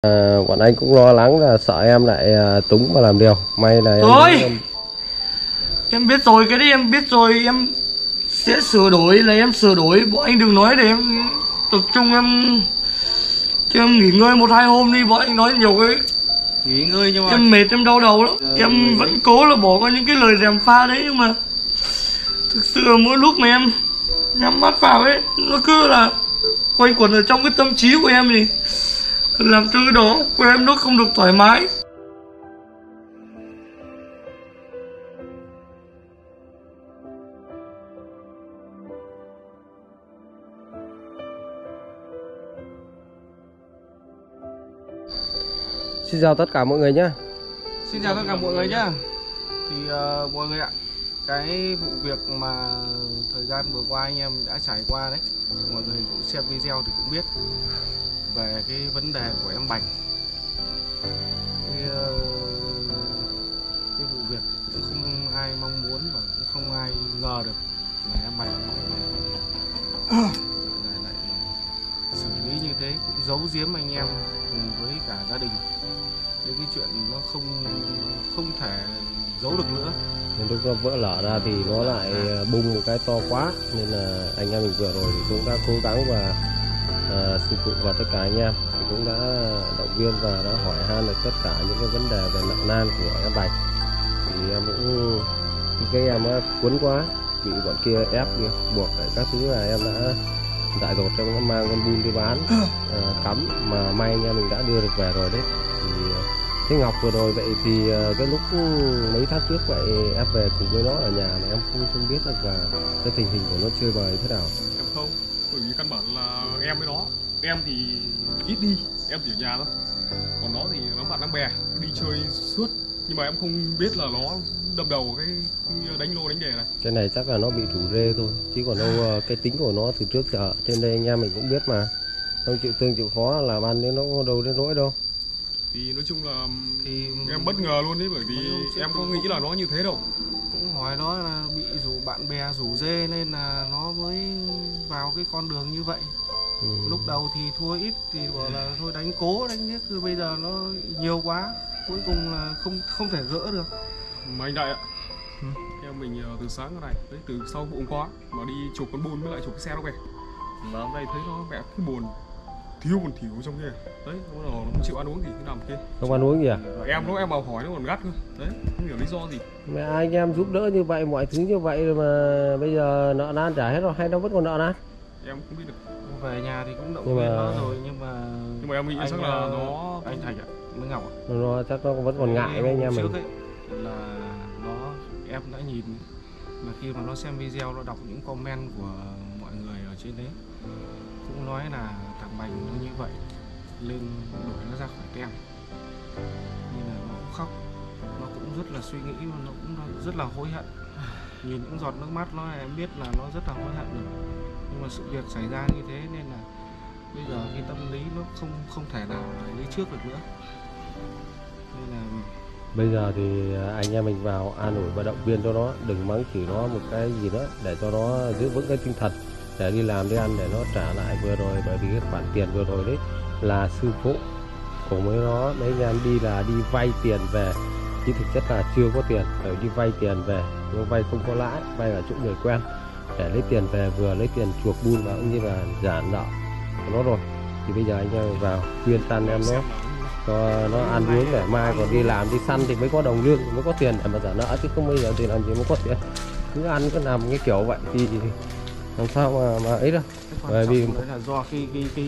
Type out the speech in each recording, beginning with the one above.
Bọn anh cũng lo lắng là sợ em lại túng và làm điều. May là em biết rồi, cái đấy em biết rồi, em sẽ sửa đổi, là em sửa đổi. Bọn anh đừng nói để em tập trung, em nghỉ ngơi 1-2 hôm đi. Bọn anh nói nhiều cái nghỉ ngơi nhưng mà em mệt, em đau đầu lắm. Em vẫn cố là bỏ qua những cái lời gièm pha đấy, nhưng mà thực sự là mỗi lúc mà em nhắm mắt vào ấy, nó cứ là quanh quẩn ở trong cái tâm trí của em, thì làm cho cái đó của em nó không được thoải mái. Xin chào tất cả mọi người nhé. xin chào tất cả mọi người nhá. Thì mọi người ạ, cái vụ việc mà thời gian vừa qua anh em đã trải qua đấy, mọi người cũng xem video thì cũng biết về cái vấn đề của em Bành. Cái vụ việc cũng không ai mong muốn và cũng không ai ngờ được là em Bành lại xử lý như thế, cũng giấu giếm anh em cùng với cả gia đình. Đến cái chuyện nó không thể giấu được nữa. Nên lúc nó vỡ lở ra thì nó lại bung một cái to quá, nên là anh em mình vừa rồi thì cũng đã cố gắng và sư phụ và tất cả anh em thì cũng đã động viên và đã hỏi han được tất cả những cái vấn đề về nặng nan của em Bạch. Thì em cũng cái em cuốn quá, bị bọn kia ép buộc các thứ là em đã dại dột trong mang con bun đi bán cắm, mà may anh em mình đã đưa được về rồi đấy. Thì cái Ngọc vừa rồi vậy thì cái lúc mấy tháng trước vậy em về cùng với nó ở nhà mà em không biết được là cái tình hình của nó chơi bời thế nào. Em không, bởi vì căn bản là em với nó, em thì ít đi, em chỉ ở nhà thôi, còn nó thì nó bạn bè đi chơi suốt, nhưng mà em không biết là nó đâm đầu cái đánh lô đánh đề này. Cái này chắc là nó bị rủ rê thôi, chứ còn đâu cái tính của nó từ trước giờ trên đây anh em mình cũng biết mà, không chịu thương chịu khó làm ăn nên nó đâu đến nỗi đâu. Thì nói chung là thì em bất ngờ luôn đấy, bởi vì em không nghĩ là nó như thế đâu. Cũng hỏi nó là bị bạn bè rủ dê nên là nó mới vào cái con đường như vậy. Lúc đầu thì thua ít thì bảo là thôi đánh cố đánh giết, rồi bây giờ nó nhiều quá, cuối cùng là không thể gỡ được. Mà anh Đại ạ, em mình từ sáng cái này đấy, từ sau vụ hôm qua mà đi chụp con bùn với lại chụp cái xe nó về, mà hôm nay thấy nó vẽ cái buồn thiếu còn thiếu trong kia đấy, nó không chịu ăn uống gì cái nằm kia. Không ăn uống gì à? Em bảo hỏi nó còn gắt cơ đấy, không hiểu lý do gì. Mẹ anh em giúp đỡ như vậy, mọi thứ như vậy rồi mà bây giờ nợ nan trả hết rồi hay nó vẫn còn nợ nan? Em không biết được. Về nhà thì cũng động viên nó rồi, nhưng mà em nghĩ chắc là nó anh Thành ạ, với Ngọc ạ, nó chắc nó vẫn còn ngại với anh em mình. ấy, là em đã nhìn mà khi mà nó xem video, nó đọc những comment của mọi người ở trên đấy cũng nói là thằng Bành nó như vậy lên đuổi nó ra khỏi tem, nhưng là nó cũng khóc, nó cũng rất là suy nghĩ và nó cũng rất là hối hận. Nhìn những giọt nước mắt nó em biết là nó rất là hối hận rồi, nhưng mà sự việc xảy ra như thế nên là bây giờ cái tâm lý nó không thể nào lý trước được nữa, nên là bây giờ thì anh em mình vào an ủi và động viên cho nó, đừng mắng chửi nó một cái gì nữa, để cho nó giữ vững cái tinh thần để đi làm đi ăn, để nó trả lại vừa rồi. Bởi vì cái khoản tiền vừa rồi đấy là sư phụ cùng với nó mấy anh em đi là đi vay tiền về, chứ thực chất là chưa có tiền, phải đi vay tiền về, nhưng vay không có lãi, vay ở chỗ người quen để lấy tiền về, vừa lấy tiền chuộc bun và cũng như là trả nợ của nó rồi. Thì bây giờ anh em vào khuyên tan em nó cho nó ăn uống để mai còn đi làm đi săn thì mới có đồng lương, mới có tiền để mà trả nợ, chứ không bây giờ thì làm gì mới có tiền, cứ ăn cứ làm cái kiểu vậy thì làm sao mà ấy đâu. Bởi vì là do cái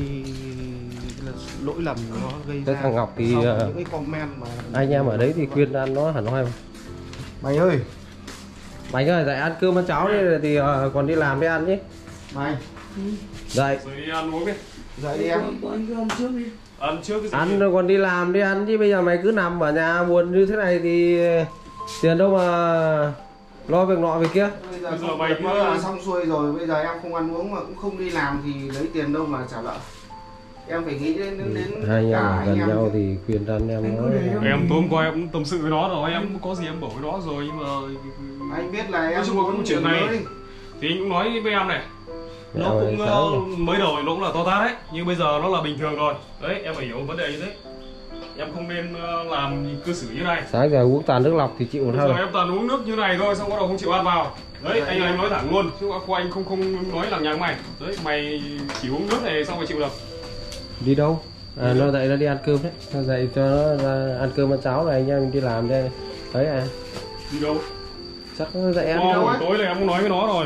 lỗi lầm nó gây ra. Thằng Ngọc thì những cái comment mà anh em ở đấy thì khuyên ăn nó hẳn hoi. Bành ơi, dậy ăn cơm ăn cháo đi thì còn đi làm đi ăn chứ. Bành Dậy rồi đi ăn uống đi. Dậy đi em. Ăn cơm trước đi. Ăn trước cái gì? Ăn rồi còn đi làm đi ăn chứ, bây giờ mày cứ nằm ở nhà buồn như thế này thì tiền đâu mà lo việc nọ việc kia. Bây giờ mày cứ xong xuôi rồi, bây giờ em không ăn uống mà cũng không đi làm thì lấy tiền đâu mà trả nợ. Em phải nghĩ đến hai anh em gần nhau thì khuyên anh em nó. Em tối hôm qua em cũng tâm sự với nó rồi, em có gì em bảo với nó rồi, nhưng mà anh biết là em nói chung là cái chuyện này thì anh cũng nói với em này, nó cũng mới đầu nó cũng là to tát đấy, nhưng bây giờ nó là bình thường rồi đấy, em phải hiểu vấn đề như thế. Em không nên làm cư xử như này. Sáng giờ uống toàn nước lọc thì chịu Bây thôi. giờ em toàn uống nước như này thôi, xong bắt đầu không chịu ăn vào. Đấy, anh nói thẳng luôn, chứ cô anh không nói làm nhà mày. Đấy, mày chỉ uống nước này xong rồi chịu được. Đi đâu? Nó dậy nó đi ăn cơm đấy. Nó dậy cho nó ra ăn cơm ăn cháo này anh em đi làm đây. Đấy à. Đi đâu? Chắc nó dậy ăn đâu ấy. Tối này em cũng nói với nó rồi.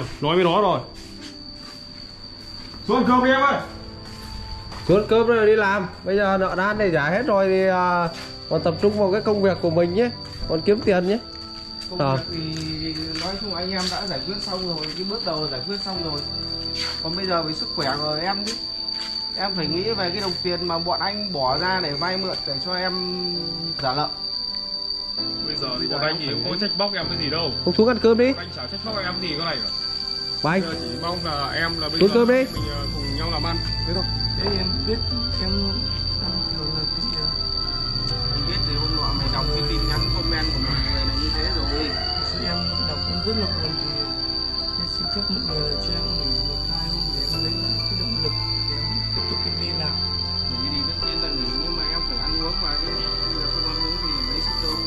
Xuống ăn cơm đi em ơi. Xuống cơm rồi đi làm. Bây giờ nợ đan này trả hết rồi thì còn tập trung vào cái công việc của mình nhé. Còn kiếm tiền nhé. Công việc thì nói chung anh em đã giải quyết xong rồi, cái bước đầu là giải quyết xong rồi. Còn bây giờ với sức khỏe của em chứ, em phải nghĩ về cái đồng tiền mà bọn anh bỏ ra để vay mượn để cho em trả nợ. Bây giờ thì bọn anh thì không có trách móc em cái gì đâu. Không xuống ăn cơm đi. Anh chả trách móc em cái gì cái này cả. Bye. Bây giờ chỉ mong là em là bây xuống giờ cơm đi. mình cùng nhau làm ăn. Thế thôi. Thế em biết em thường là cái gì à? Anh biết thì hôm nọ mày đọc cái tin nhắn comment của mọi người là như thế rồi. Thì em đọc em rất là buồn thì em xin phép mọi người là cho em nghỉ 1-2 hôm để em lấy lại cái động lực để em tiếp tục em đi làm. Bởi vì tất nhiên là nghỉ nhưng mà em phải ăn uống và cái bây giờ không ăn uống thì lấy sức đâu.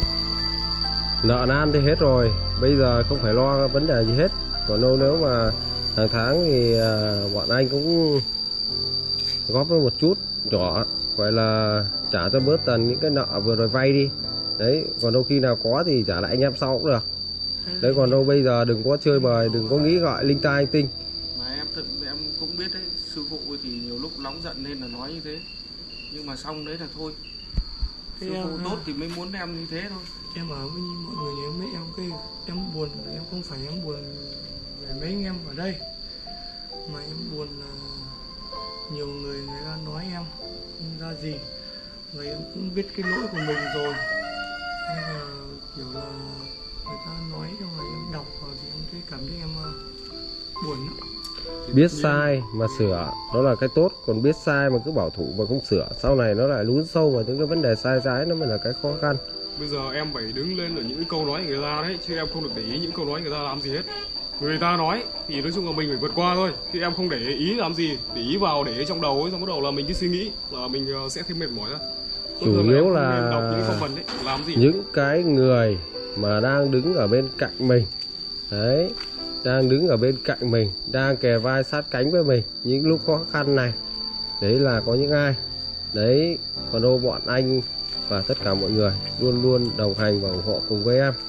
Nợ nan thì hết rồi. Bây giờ không phải lo vấn đề gì hết. Còn đâu nếu mà hàng tháng thì bọn anh cũng góp với một chút nhỏ, gọi là trả cho bớt tần những cái nợ vừa rồi vay đi. Đấy, còn đâu khi nào có thì trả lại anh em sau cũng được. Đấy, còn đâu bây giờ đừng có chơi bời, đừng có nghĩ gọi linh ta linh tinh. Mà em cũng biết đấy, sư phụ thì nhiều lúc nóng giận nên là nói như thế. Nhưng mà xong đấy là thôi. Thế Sư phụ em, tốt thì mới muốn em như thế thôi. em ở với mọi người thì em biết em cái em buồn, em không phải em buồn về mấy anh em ở đây, mà em buồn là nhiều người ta nói em không ra gì, và em cũng biết cái lỗi của mình rồi, nên là kiểu là người ta nói xong rồi em đọc vào thì em thấy cảm thấy em buồn lắm. Biết sai mà sửa đó là cái tốt, còn biết sai mà cứ bảo thủ mà không sửa, sau này nó lại lún sâu vào những cái vấn đề sai trái, nó mới là cái khó khăn. Bây giờ em phải đứng lên ở những cái câu nói của người ta đấy, chứ em không được để ý những câu nói người ta làm gì hết. Người ta nói thì nói chung là mình phải vượt qua thôi, chứ em không để ý làm gì, để ý vào để trong đầu ấy, xong bắt đầu là mình cứ suy nghĩ là mình sẽ thêm mệt mỏi ra. Chủ yếu là đọc những comment ấy, làm gì? Những cái người mà đang đứng ở bên cạnh mình, đấy, đang đứng ở bên cạnh mình, đang kề vai sát cánh với mình những lúc khó khăn này, đấy là có những ai đấy. Còn đâu bọn anh và tất cả mọi người luôn luôn đồng hành và ủng hộ cùng với em.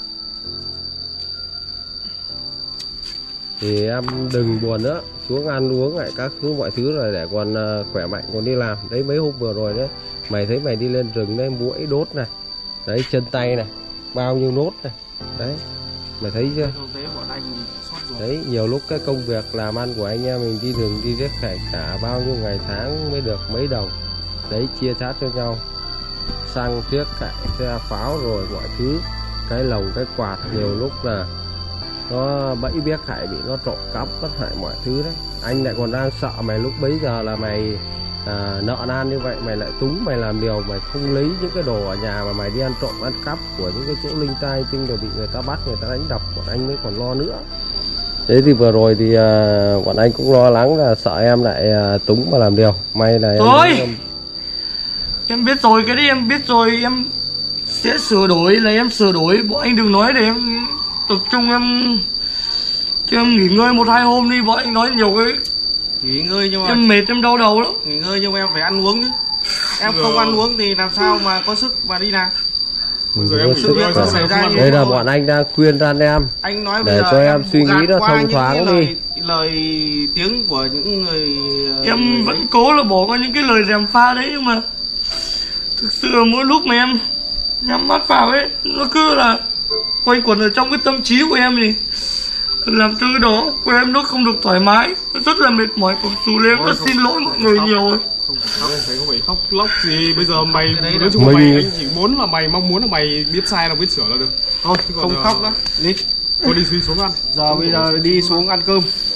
Thì em đừng buồn nữa, xuống ăn uống lại các thứ mọi thứ rồi để còn khỏe mạnh còn đi làm. Đấy, mấy hôm vừa rồi đấy mày thấy mày đi lên rừng đấy, muỗi đốt này, đấy, chân tay này, bao nhiêu nốt này, đấy, mày thấy chưa? Đấy, nhiều lúc cái công việc làm ăn của anh em mình đi đường đi riết phải cả bao nhiêu ngày tháng mới được mấy đồng. Đấy, chia chác cho nhau, xăng chiếc cậy xe pháo rồi mọi thứ, cái lồng cái quạt, nhiều lúc là nó bẫy biếc hại, bị nó trộm cắp mất hại mọi thứ đấy. Anh lại còn đang sợ mày lúc bấy giờ là mày nợ nan như vậy, mày lại túng, mày làm điều mày không lấy những cái đồ ở nhà mà mày đi ăn trộm ăn cắp của những cái chỗ linh tai tinh rồi bị người ta bắt, người ta đánh đập, bọn anh mới còn lo nữa. Thế thì vừa rồi thì bọn anh cũng lo lắng là sợ em lại túng mà làm điều. May là em biết rồi, cái đấy em biết rồi, em sẽ sửa đổi, là em sửa đổi. Bọn anh đừng nói để em tập trung, em cho em nghỉ ngơi 1-2 hôm đi. Bọn anh nói nhiều cái nghỉ ngơi nhưng mà em mệt, em đau đầu lắm. Nghỉ ngơi nhưng mà em phải ăn uống chứ. Em không ăn uống thì làm sao mà có sức mà đi làm. Giờ em sự việc nó xảy ra như đây là bọn anh đang khuyên ran em anh nói để cho em suy nghĩ nó thông thoáng đi. Lời tiếng của những người em vẫn cố là bỏ qua những cái lời gièm pha đấy, nhưng mà thực sự là mỗi lúc mà em nhắm mắt vào ấy, nó cứ là quanh quẩn ở trong cái tâm trí của em, thì làm cho cái đó của em nó không được thoải mái, nó rất là mệt mỏi. Còn dù em đã xin lỗi mọi người nhiều rồi. Không phải khóc lóc gì. Bây giờ mày nói chung là mày, anh chỉ muốn là mày mong muốn là mày biết sai là biết sửa là được thôi, không khóc đó. Đi thôi, đi xuống ăn. Giờ bây giờ đi xuống ăn cơm.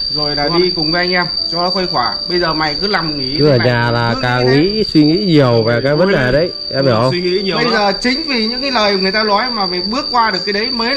rồi là đi cùng với anh em cho nó khuây khỏa. Bây giờ mày cứ nằm nghỉ Cứ ở nhà là càng suy nghĩ nhiều về cái vấn đề đấy, em hiểu không? Suy nghĩ nhiều. Bây giờ chính vì những cái lời người ta nói mà mình bước qua được cái đấy mới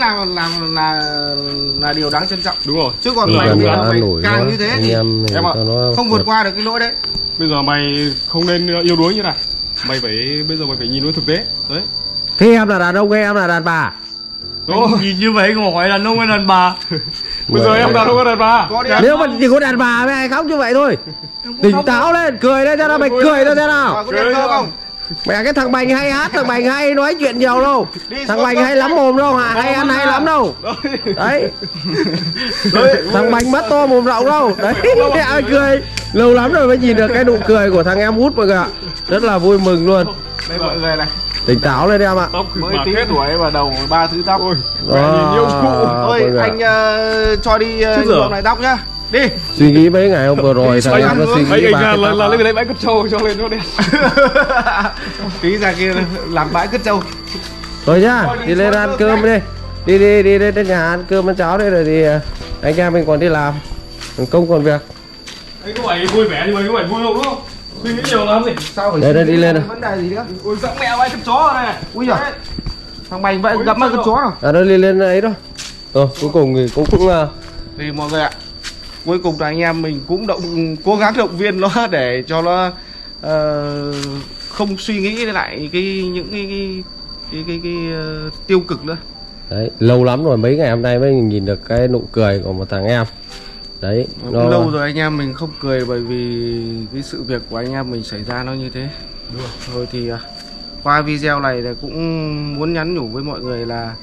là điều đáng trân trọng. Đúng rồi. Chứ còn mày bây giờ mày càng như thế thì em ạ, không vượt qua được cái lỗi đấy. Bây giờ mày không nên yếu đuối như này. Bây giờ mày phải nhìn với thực tế. Đấy. Thế em là đàn ông hay em là đàn bà? Nhìn như vậy không hỏi đàn ông hay đàn bà. Bây giờ em đàn ông hay đàn bà? Nếu mà chỉ có đàn bà với ai khóc như vậy thôi. Tỉnh táo lên, cười lên cho nào, mày cười ra thế nào? Có đen không? Mẹ cái thằng Bành hay hát, thằng Bành hay nói chuyện nhiều đâu. Thằng Bành hay lắm mồm đâu, hay ăn hay lắm đâu. Đấy. Thằng Bành mất to mồm rộng đâu. Đấy, ai cười. Lâu lắm rồi mới nhìn được cái nụ cười của thằng em út mọi người ạ. Rất là vui mừng luôn. Đây mọi người này. Tỉnh táo lên em ạ. Mới tí tuổi và đầu 3 thứ tóc. Nhìn yêu cụ. Thôi anh cho đi nhuộm lại tóc nhá. Đi. Suy nghĩ mấy ngày hôm vừa rồi thằng em nó suy nghĩ là lên cái đấy bãi cất trâu cho lên nó đen. Tí ra kia làm bãi cất trâu. Rồi nhá, đi lên ăn cơm đi. Đi đến nhà ăn cơm ăn cháo đây rồi thì anh em mình còn đi làm. Công còn việc. Anh có phải vui vẻ nhưng mà có phải vui không đúng không? Suy nghĩ nhiều lắm gì? Sao đây đi lên này. Vấn đề gì nữa? Ôi giọng mẹ bãi cất chó ở đây này. Ui giời. Thằng Bành vậy gặp bãi cất chó nào? À đó đi lên ấy đó. Rồi cuối cùng thì cũng Thì mọi người ạ, cuối cùng là anh em mình cũng cố gắng động viên nó để cho nó không suy nghĩ lại những cái tiêu cực nữa. đấy, lâu lắm rồi, mấy ngày hôm nay mới nhìn được cái nụ cười của một thằng em. Đấy, nó lâu rồi anh em mình không cười bởi vì cái sự việc của anh em mình xảy ra nó như thế. Thôi thì qua video này là cũng muốn nhắn nhủ với mọi người là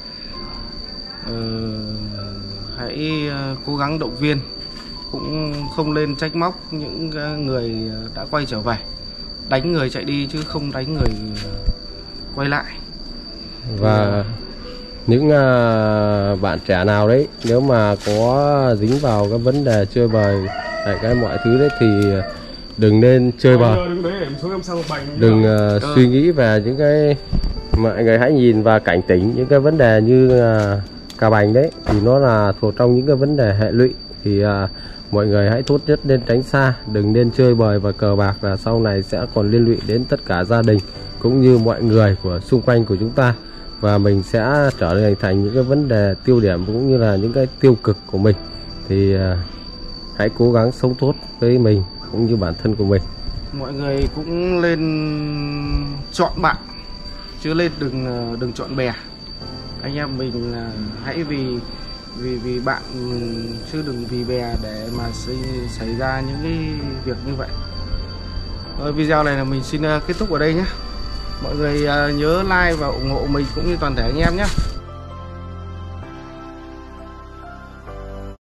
hãy cố gắng động viên, cũng không nên trách móc những người đã quay trở về. Đánh người chạy đi chứ không đánh người quay lại. Và những bạn trẻ nào đấy nếu mà có dính vào cái vấn đề chơi bời cái mọi thứ đấy thì đừng nên chơi bời, đừng suy nghĩ về những cái, mọi người hãy nhìn và cảnh tỉnh những cái vấn đề như cà bành đấy thì nó là thuộc trong những cái vấn đề hệ lụy, thì mọi người hãy tốt nhất nên tránh xa, đừng nên chơi bời và cờ bạc, là sau này sẽ còn liên lụy đến tất cả gia đình cũng như mọi người của xung quanh của chúng ta, và mình sẽ trở thành những cái vấn đề tiêu điểm cũng như là những cái tiêu cực của mình. Thì hãy cố gắng sống tốt với mình cũng như bản thân của mình. Mọi người cũng lên chọn bạn chứ lên đừng chọn bè. Anh em mình hãy vì bạn chứ đừng vì bè để mà xảy ra những cái việc như vậy. Rồi, video này là mình xin kết thúc ở đây nhé. Mọi người nhớ like và ủng hộ mình cũng như toàn thể anh em nhé.